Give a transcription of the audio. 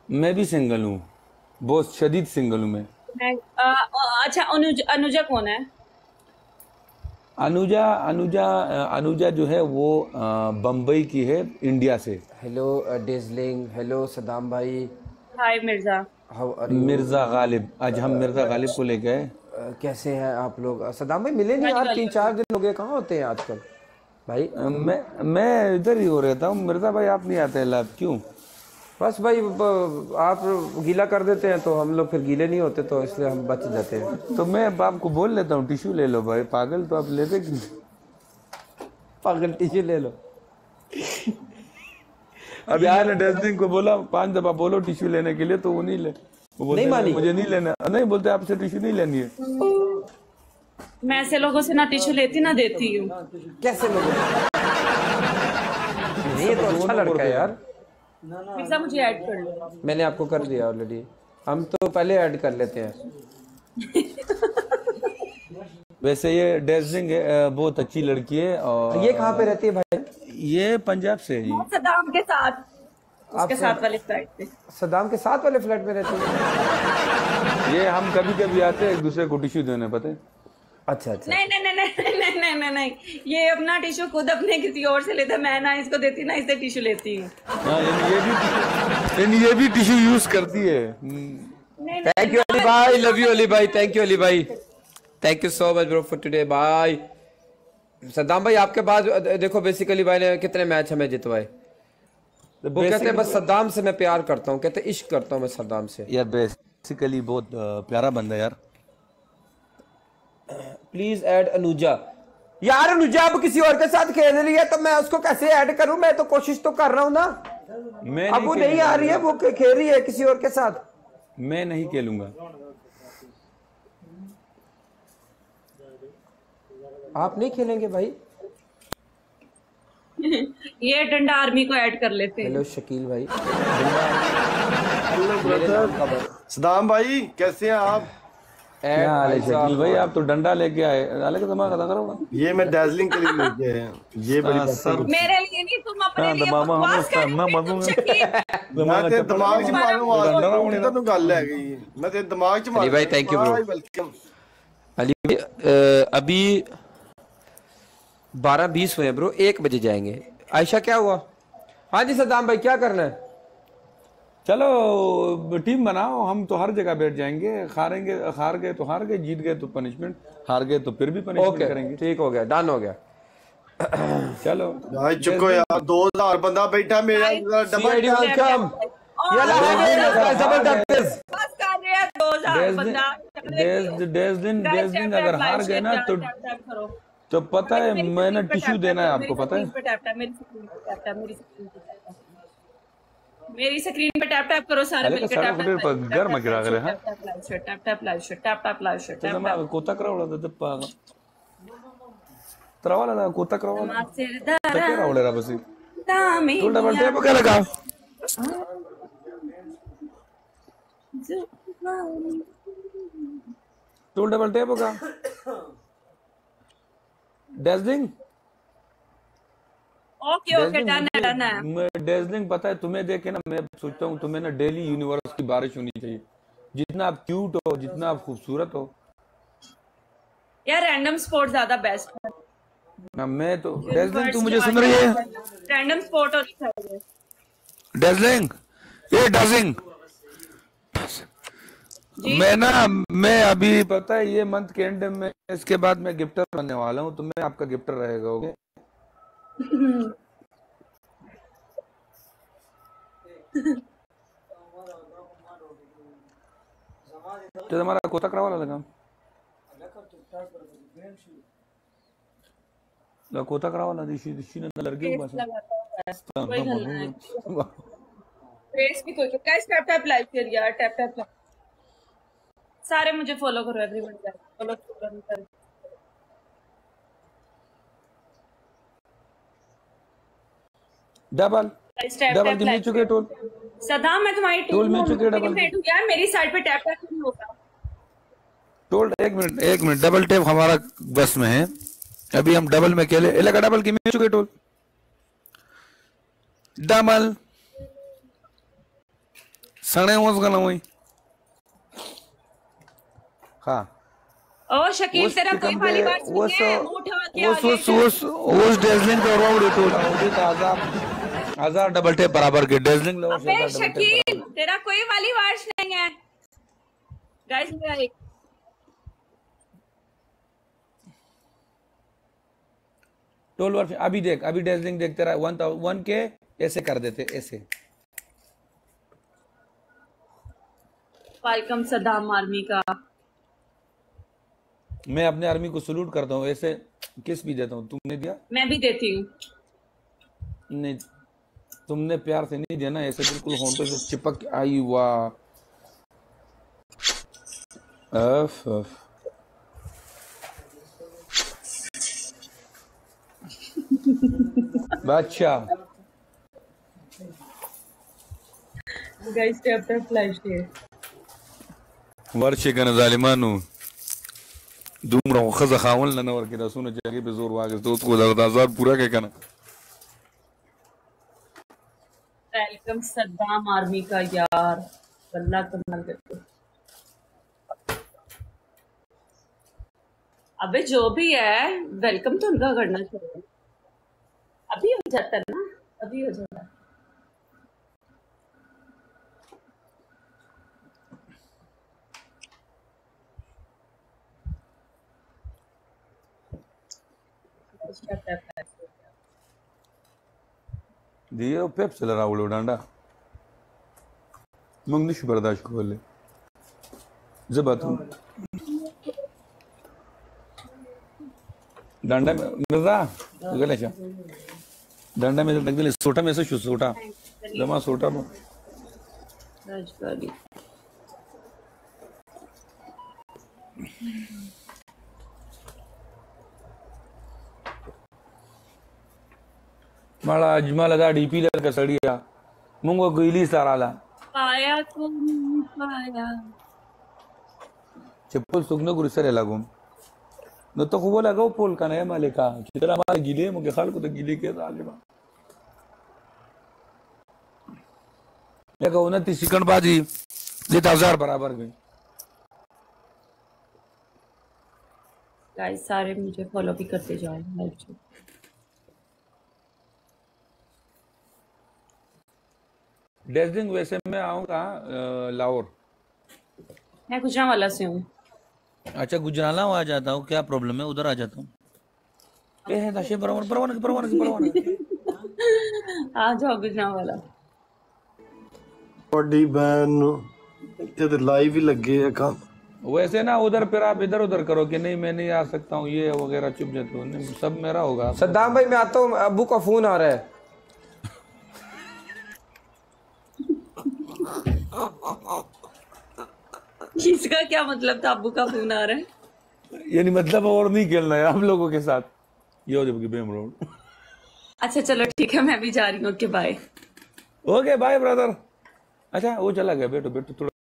मैं भी सिंगल हूँ, बहुत शदीद सिंगल हूँ मैं। अच्छा, अनुजा कौन है? अनुजा अनुजा अनुजा जो है वो बम्बई की है, इंडिया से। हेलो डेजलिंग, हेलो सदाम भाई, hi Mirza. How are you? Mirza Ghalib, आज हम मिर्जा गालिब को लेके आए। कैसे हैं आप लोग? सदाम भाई मिले नहीं गाली यार, गाली 3-4 दिन हो गए, कहाँ होते हैं आजकल भाई? मैं इधर ही हो रहता हूँ। मिर्जा भाई आप नहीं आते लाइव क्यों? बस भाई आप गीला कर देते हैं तो हम लोग फिर गीले नहीं होते, तो इसलिए हम बच जाते हैं। तो मैं अब आपको बोल लेता हूँ टिश्यू ले लो भाई, पागल तो आप लेते क्यों? पागल टिश्यू ले लो। अब यार डस्टबिन को बोला 5 दफा बोलो टिश्यू लेने के लिए, तो वो नहीं ले, वो बोलते नहीं मानी? मुझे नहीं लेना, नहीं बोलते आपसे टिश्यू नहीं लेनी है। मैं ऐसे लोगों से ना टिश्यू लेती ना देती हूँ। कैसे लोग? नहीं, ये तो अच्छा लड़का है यार। मिर्जा मुझे ऐड कर लो। मैंने आपको कर दिया ऑलरेडी, हम तो पहले ऐड कर लेते हैं। वैसे ये डेजिंग बहुत अच्छी लड़की है। और ये कहाँ पे रहती है भाई? ये पंजाब से है जी। सदाम के साथ, उसके साथ वाले फ्लैट पे। सदाम के साथ वाले फ्लैट में रहती है? ये हम कभी कभी आते हैं एक दूसरे को टिश्यू देने, पता है? अच्छा अच्छा। नहीं नहीं नहीं नहीं नहीं नहीं नहीं नहीं, ये अपना टिश्यू खुद अपने किसी और से लेता है, मैं ना इसको देती ना इससे टिश्यू लेती हूँ। हाँ, ये भी टिश्यू यूज करती है। थैंक यू अली भाई, लव यू अली भाई, थैंक यू अली भाई, thank you so much bro for today, bye. Saddam भाई आपके बाद देखो बेसिकली भाई ने कितने मैच हमें जितवाए। वो कहते हैं बस सद्दाम से मैं प्यार करता हूँ, कहते इश्क करता हूँ मैं सद्दाम से। यार बेसिकली बहुत प्यारा बंदा यार। Please add Anuja. यार अनुजा अब किसी और के साथ खेल रही है तो मैं उसको कैसे ऐड करूं? मैं तो कोशिश तो कर रहा हूं ना। अब वो नहीं आ रही है, वो खेल रही है किसी और के साथ। मैं नहीं खेलूंगा। आप नहीं खेलेंगे भाई? ये डंडा आर्मी को ऐड कर लेते हैं। हेलो शकील भाई। हेलो ब्रदर सदाम भाई, कैसे हैं आप? क्या हाल है शकील भाई? आप तो डंडा लेके आए, डाले का दिमाग खत्म करो। ये मैं डेजलिंग के लिए लेके आया हूं, ये बड़ी बात है। मेरे लिए नहीं, तुम अपने लिए बकवास कर रहे हो शकील। मैं तेरे दिमाग च मारूंगा, इधर नु गल है गई, मैं तेरे दिमाग च मारूंगा। भाई thank you bro. Welcome Ali अभी 12:20 हुए ब्रो, 1 बजे जाएंगे। आयशा क्या हुआ? हाँ जी सद्दाम भाई क्या करना है? चलो टीम बनाओ, हम तो हर जगह बैठ जाएंगे। हार गए तो हार गए, जीत गए तो पनिशमेंट, हार गए तो फिर भी पनिशमेंट करेंगे। ठीक हो गया, डन हो गया। चलो भाई चुको यार, 2000 बंदा बैठा, मेरा डबल वेलकम। डेज़लिंग अगर हार गए ना तो पता है मैंने टिश्यू देना है आपको, पता है? मेरी स्क्रीन पे टैप टैप करो सारे मिलकर। टैप टैप गर्म गिरा करे। हां tap tap live shot, tap tap live shot, tap tap कोता करावला दप्पा त्रवाला कोता करावला क्या रावले रा बसी तू डबल टैप का लगा तू डबल टैप का डेज़लिंग। ओके ओके, डन है डन है। मैं डेज़लिंग पता है तुम्हें देखे ना, मैं सोचता हूँ तुम्हें ना डेली यूनिवर्स की बारिश होनी चाहिए। जितना आप क्यूट हो, जितना आप खूबसूरत हो यार, रैंडम स्पोर्ट ज्यादा बेस्ट है ना। मैं तो डेज़लिंग, तू मुझे सुन रही है? रैंडम स्पोर्ट होनी चाहिए। डेज़लिंग, ये डेज़लिंग मैं अभी पता है ये मंथ के एंड में, इसके बाद मैं गिफ्टर बनने वाला हूँ, तो मैं आपका गिफ्टर रहेगा। ओके तो हमारा कोता करावा लगा ला कोता करावा ला दिशी ने लड़के बस फेस भी कोई गाइस, टैप टैप लाइव कर यार, टैप टैप सारे मुझे फॉलो करो, एवरीवन फॉलो करो। डबल मिल चुके टोल। सदाम मैं तुम्हारी टोल मिल चुके डबल यार, मेरी साइड पे टैप टैप नहीं होगा। टोल एक मिनट डबल टैप हमारा बस में है, अभी हम डबल में खेले। लगा डबल की मिल चुके टोल डबल सणे उसका नाम वही हाँ ओ शकील तेरा कोई वाली बात नहीं है, मुंह उठा के आ गए। उस डेजलिंग तो और उड़ी तो हजार डबल टेप बराबर के डेजलिंग लो अबे शकील तेरा कोई वाली वार्स नहीं है गाइस। मेरा एक टोल वर्ष अभी देख, अभी डेजलिंग देख तेरा 1 के ऐसे कर देते ऐसे। वेलकम सदाम आर्मी का। मैं अपने आर्मी को सलूट करता हूँ, ऐसे किस भी देता हूँ। तुमने दिया? मैं भी देती हूँ। नहीं तुमने प्यार से नहीं दिया ना, ऐसे बिल्कुल होंठों से चिपक आई। वाह बादशाह गाइस टैप टैप फ्लैश डे वर्षे कन जालिमानु दूमरा खजा खावन लना वर के रसून जगह पे जोर वागे तो उसको 10,000 पूरा के कना। वेलकम सद्दाम आर्मी का यार, अल्लाह कमाल करते। अबे जो भी है वेलकम तो उनका करना चाहिए। अभी हो जाता है ना, अभी हो जाता है। दिए पेप चला राहुल डांडा मंगनिश बर्दाश्त को ले जबातू डांडा मिर्जा गले जा डांडा में लग दिले सोटा में से सोटा जमा सोटा में राजगाड़ी माला अजमल दा डीपी लर का सड़िया मुंगो गईली साराला पाया को पाया चप्पल सुगनो गुरसरे लागू न तो खूब लगाओ पोल का नया मालिका चित्रा माल गिले मुके खाल को तो गिले के सालिमा देखो 29 सेकंड बाजी ये 1000 बराबर गई। गाइस सारे मुझे फॉलो भी करते जाओ लाइव। डेजिंग वैसे मैं आऊँगा लाहौर, मैं गुजरांवाला से हूँ। अच्छा गुजराला आ जाता हूँ, क्या प्रॉब्लम है, उधर आ जाता हूँ। है नशे परवान आ जाओ गुजरांवाला। बड़ी बहन ते लाइव ही लगे है काम। वैसे ना उधर फिर आप इधर उधर करो कि नहीं मैं नहीं आ सकता हूँ ये वगैरह, चुप जाते हो, सब मेरा होगा। सद्दाम भाई मैं आता हूँ, अब्बू का फोन आ रहा है। इसका क्या मतलब था, अब्बू का फोन आ रहा है? यानी मतलब और नहीं खेलना है आप लोगों के साथ। ये हो जाएगी बेम रोड। अच्छा चलो ठीक है, मैं भी जा रही हूँ। Okay bye. Okay bye brother. अच्छा वो चला गया, बैठो बैठो थोड़ा